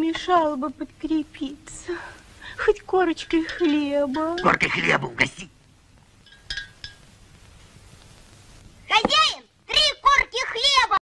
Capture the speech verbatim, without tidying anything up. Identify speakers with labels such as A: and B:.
A: помешало бы подкрепиться. Хоть корочкой хлеба.
B: Коркой хлеба угости.